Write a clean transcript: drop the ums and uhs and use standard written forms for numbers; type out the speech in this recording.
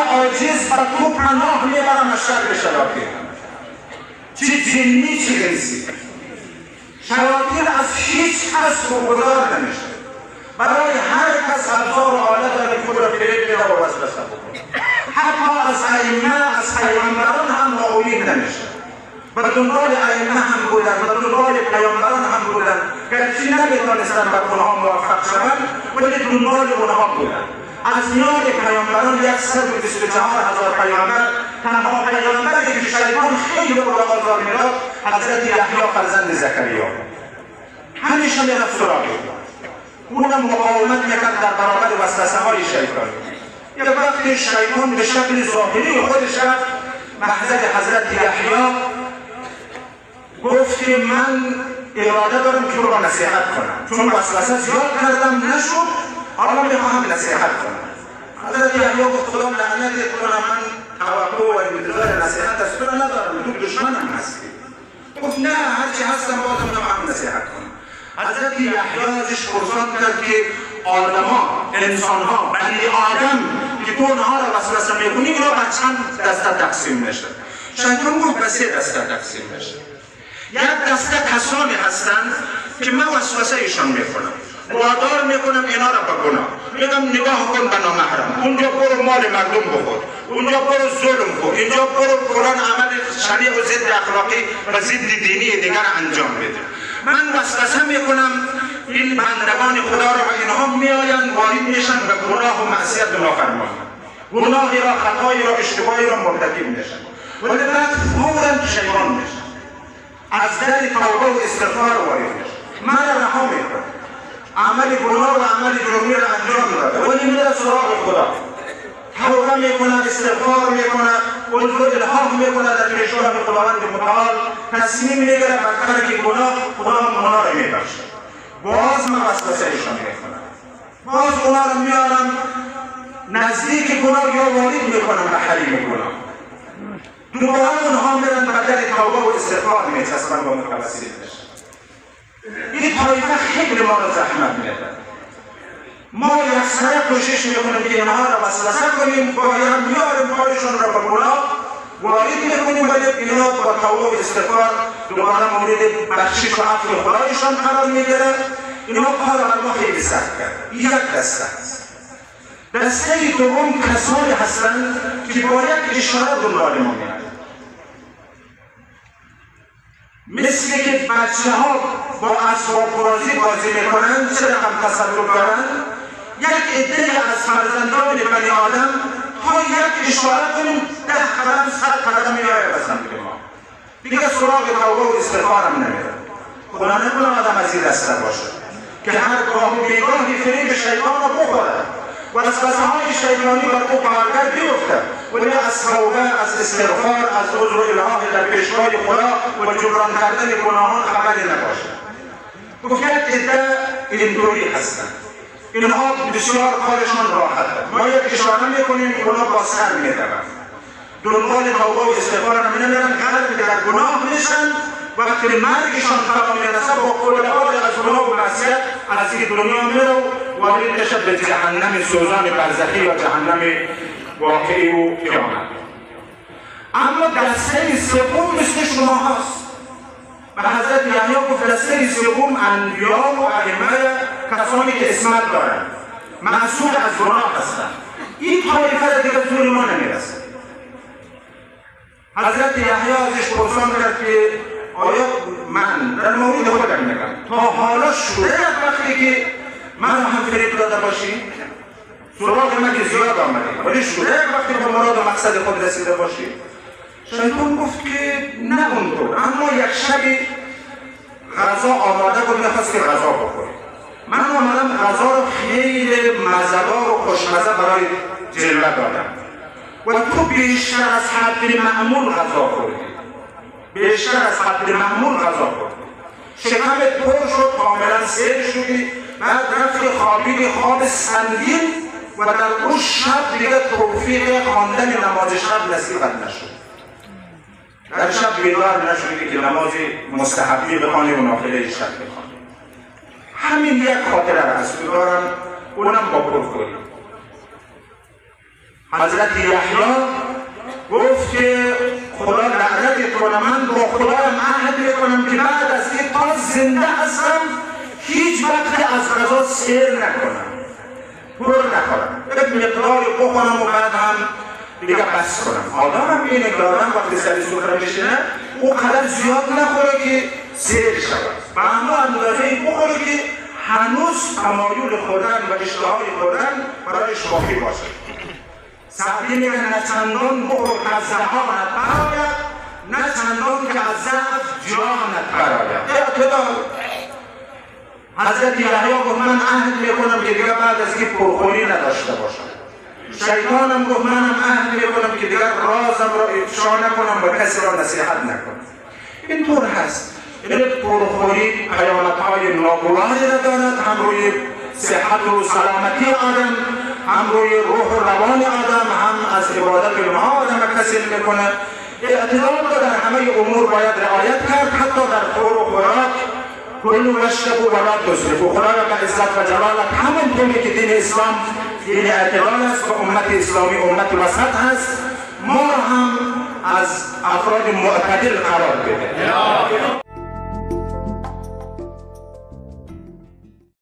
عاجز و تو پناه میبرم از شر شیاطین. چه جنی چه انسی. شیاطین از هیچ کس برگزار نمیشه. برای هر کس ابزار و آله داره خود را فریب میده و وسوسه بکنه. حتی از ائمه از پیامبران هم ناامید نمیشه. به دنبال ائمه هم بودن، به دنبال پیامبران هم بودن، گرچه نمیتونستن به اونها موفق شوند ولی دنبال اونها بودن. از میان پیامبران 124,000 پیامبر، تنها پیامبری که شیطان خیلی او را آزار میداد حضرت یحیی فرزند زکریا همیشه میرفت سراغ اونم مقاومت میکرد در برابر وسوسه های شیطان. یک وقتی شیطان به شکل ظاهری خودش رفت محضر حضرت یحیی گفت که من اراده دارم که او را نصیحت کنم، چون وسوسه زیاد کردم نشد، حالا میخواهم نصیحت کنم. حضرت یحیی گفت خدا لعنتت کنم، من توقع و انتظار نصیحت از تو ندارم، تو دشمنم هستی. گفت نه، هرچی هستم بازم نمیخواهم نصیحت کنم. حضرت یحیی ازش پرسان کرد که آدما، انسانها، بنی آدم که تو اونها را وسوسه میکنی اینا به چند دسته تقسیم میشه؟ شیطان گفت به 3 دسته تقسیم میشه. یک دسته کسانی هستند که من وسوسه ایشان میکنم، وادار میکنم اینا را به گناه، میگم نگاه کن به نامحرم، اونجا برو مال مردم بخور، اونجا برو ظلم کن، اینجا برو فلان عمل شریع و ضد اخلاقی و ضد دینی دیگر انجام بده. من وسوسه میکنم این بندگان خدا را و اینها میآیند وارد میشن به گناه و معصیت و نافرمانی، گناهی را، خطایی را، اشتباهی را مرتکب میشن، ولی بعد فوراً شیطان میشن، از در توبه و استغفار وارد میشن، من رها میکنم، عمل گناه و عمل جرمی را انجام داده ولی میره سراغ خدا، توبه میکنه، استغفار میکنه، عذر الحاح میکنه در پیشگاه خداوند متعال، تصمیم میگیره بر ترک گناه، خدا گناه را میبخشه. باز من وسوسه ایشان میکنم، باز اونا را میارم نزدیک گناه یا وارد میکنم به حریم گناه، دوباره اونها میرن به در توبه و استغفار میچسبن با متوسل بشن. این طایفه خیلی ما را زحمت میده. ما یکسره کوشش میکنیم که اینها را وسوسه کنیم، باید میاریم پایشان را به گناه وارد میکنیم، ولی اینا با توبه و استغفار دوباره مورد بخشش و عفو خدایشان قرار میگیره. اینا کار بر ما خیلی سخت کرد. یک دسته است. دسته دوم کسانی هستند که با یک اشاره دنبال ما میرن، مثل که بچه ها با اسباب بازی میکنن، چه رقم تصرف دارن، یک عده از فرزندان بنی آدم تا یک اشاره کنیم 10 قدم 100 قدم میآید به سمت ما، دیگه سراغ توبه و استغفار هم نمیره. خدا نکنه آدم از این دسته باشه که هر گاه و بیگاهی فریب شیطان را بخوره و وسوسه های شیطانی بر او کارگر بیفته، ولی از توبه، از استغفار، از عذر الحاح در پیشگاه خدا و جبران کردن گناهان خبری نباشه. گفت یک عده اینطوری هستند، اینها بسیار کارشان راحته، ما یک اشاره میکنیم اونا با سر میدوند، دنبال توبه و استغفار را نمیرن، غلط در گناه میشن، وقتی مرگشان فرا میرسه با خلقات از گناه و معصیت از این دنیا میره و وارد میشه به جهنم سوزان برزخی یا جهنم واقعی و قیامت. اما دسته سوم مثل شما هست. و حضرت یحیی گفت دسته سوم انبیا و ائمه، کسانی که اسمت دارند، معصوم از گناه هستند. این طایفه دیگه زور ما نمیرسه. حضرت یحیی ازش پرسان کرد که آیا من در مورد خودم میگم تا حالا شده یک وقتی که من هم فریب داده باشی؟ سراغ من که زیاد آمده، ولی شده یک وقتی به مراد و مقصد خود رسیده باشی؟ شیطان گفت که نه اونطور، اما یک شبی غذا آماده بود، میخواست که غذا بخوری. من آمدم غذا رو خیلی مزه‌دار و خوشمزه برای جلوه دادم و تو بیشتر از حد معمول غذا خوردی، بیشتر از حد معمول غذا خوردی، شکمت پر شد، کاملا سیر شدی، بعد رفتی خوابیدی خواب سنگین و در اون شب دیگه توفیق خواندن نماز شب نصیبت نشد. در شب بیدار نشدی که نماز مستحبی بخوانی و نافله شب بخوانی. همین یک خاطره را از تو دارم، اونم با پرخوری. حضرت یحیی گفت که خدا لعنت کنه، من با خدایم عهد میکنم که بعد از این تا زنده هستم هیچ وقت از غذا سیر نکنم، پر نخورم، یک مقداری بخورم و بعد هم دیگه بس کنم. آدم هم اینه که آدم وقتی سر سفره میشینه او قدر زیاد نخوره که سیر شود و اما اندازه بخوره که هنوز تمایل خوردن و اشتهای خوردن برایش باقی باشه. سعدی میگه نه چندان بخور که از زهانت براید، نه چندان که از ضعف جانت براید. اعتدال. حضرت یحیی گفت من عهد میکنم که دیگه بعد از این پرخوری نداشته باشم. شیطانم گفت منم عهد میکنم که دیگر رازم را افشا نکنم و کسی را نصیحت نکنم. اینطور هست. این پرخوری پیامدهای ناگواری را دارد، هم روی صحت و سلامتی آدم، هم روی روح و روان آدم، هم از عبادت اونها آدم کسل میکنه. اعتدال را در همه امور باید رعایت کرد، حتی در خور و خوراک. کلوا واشربوا ولا تسرفوا. خدا به عزت و جلالت همون طوری که دین اسلام دین اعتدال است و امت اسلامی امت وسط هست، ما هم از افراد معتدل قرار بده.